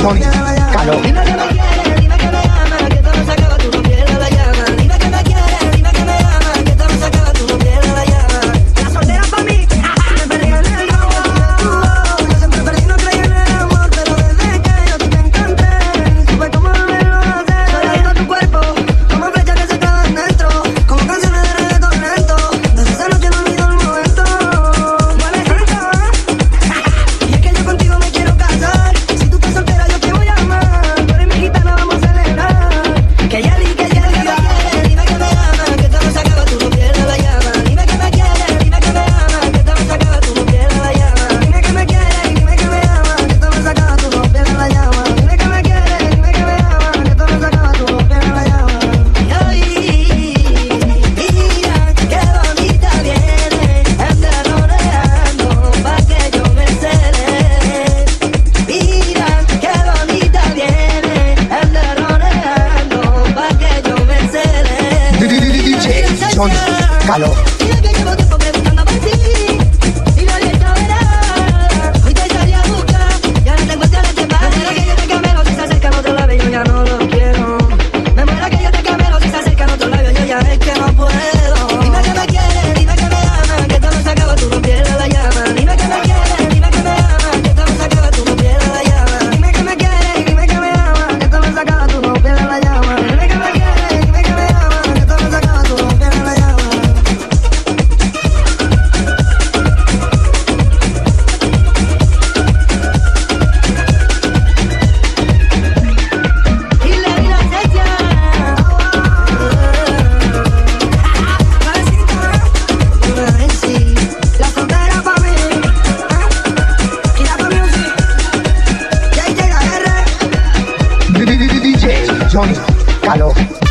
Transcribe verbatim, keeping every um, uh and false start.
Johnny Caló. Dime que me quieres, dime que me amas, que esto no se acaba, tú no pierdas la llama. Dime que me quieres, dime que me amas, que esto no se acaba, tú no pierdas la llama. La soltera pa' mí, me perdí en el globo. Yo siempre perdí, no creí en el amor, pero desde que yo te encontré, supe cómo volverlo a hacer. Soy adicto a tu cuerpo, como flechas que se clavan dentro, como canciones de reggaetón lento. Desde esa noche no olvido el momento. Muevecito, y es que yo contigo me quiero casar. Si tú estás soltera yo te voy a amar. Tú eres mi gitana, vamos a celebrar. Que ya di, que ya di, dime que me amas, que esto no se acaba, tú no pierdas la llama. Dime que me quieres, dime que me amas, que esto no se acaba, tú no pierdas la llama. Dime que me quieres, dime que me amas, que esto no se acaba, tú no pierdas la llama. Dime que me quieres, dime que me amas, que esto no se acaba, tú no pierdas la llama. Ay, mira qué bonita viene, anda rodeando pa' que yo me cele. Mira qué bonita viene, anda rodeando pa' que yo me cele. D J Johnny Caló. Mira que llevo tiempo preguntando por ti y nadie saberá. Hoy te salí a buscar y ahora te cuestiones de más. Me muero que yo te camelo, si se acercan otro labio yo ya no lo quiero. Me muero que yo te camelo, si se acercan otro labio yo ya es que no puedo. Dime que me quieres, dime que me amas, que esto no se acaba, tú no pierdas la llama. Dime que me quieres, dime que me amas, que esto no se acaba, tú no pierdas la llama. Dime que me quieres, dime que me amas, que esto no se acaba, tú no pierdas la llama. Dime que me quieres, dime que me amas, que esto no se acaba, tú no pierdas la llama. Y la vida se llama la soltera pa' mí, y la pa' music, J J R. D J Johnny Caló.